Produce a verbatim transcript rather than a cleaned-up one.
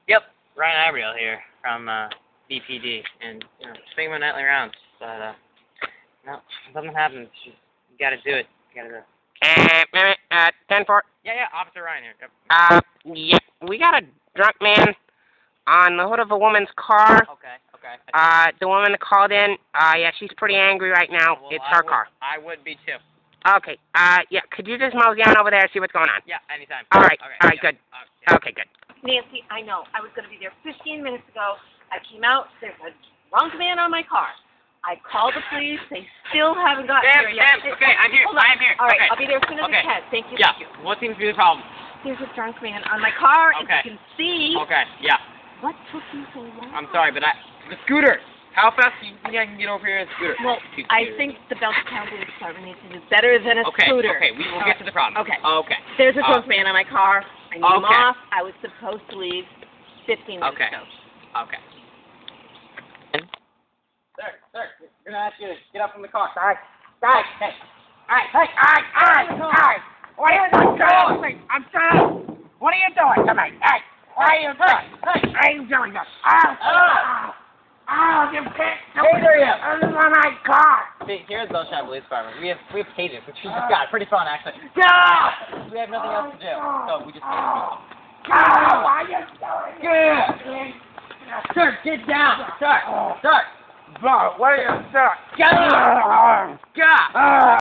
Yep, Ryan Abriel here from uh, B P D, and you know, just making my nightly rounds. But uh, no, if something happens, you, you gotta do it. You gotta do it. Uh, minute, uh, ten four. Yeah, yeah, Officer Ryan here. Yep. Uh, yeah, we got a drunk man on the hood of a woman's car. Okay, okay. Uh, the woman called in. Uh, yeah, she's pretty angry right now. Well, it's I her would, car. I would be too. Okay. Uh, yeah. Could you just mosey on over there and see what's going on? Yeah, anytime. All right. Okay, all right. yeah. Good. Uh, yeah. Okay. Good. Nancy, I know. I was going to be there fifteen minutes ago. I came out. There's a drunk man on my car. I called the police. They still haven't gotten Ma'am, here yet. ma'am, okay, I'm here. Hold on. I'm here. All right, Okay. I'll be there as soon as Okay. I can. Thank you. Yeah. Thank you. What seems to be the problem? There's a drunk man on my car. Okay. As you can see. Okay. Yeah. What took you so long? I'm sorry, but I the scooter. How fast do you think I can get over here in a scooter? Well, Two I scooters. think the Belton County Police Department needs to do better than a Okay. scooter. Okay. We will get to the problem. Okay. Okay. There's a drunk Uh, man on my car. I need him okay. off. I was supposed to leave fifteen minutes Okay. ago. Okay. Sir, sir, we're gonna ask you to get up from the car. Sorry. Guys, hey. All right. Hey. All right. All right. All right. What are you doing? I'm trying. What are you doing to me? Hey. What are you doing? Hey. What are you doing? Oh. Oh. Oh, you can't do it. This is on my car. See, here's the Belsham Police Department. We have we have pages, which we just got. Pretty fun, actually. Yeah! We have nothing else to do, so we just. Oh, why are you doing it? Sir, get down, sir, sir. Bro, what are you doing? Get up! Ah. Get up! Ah.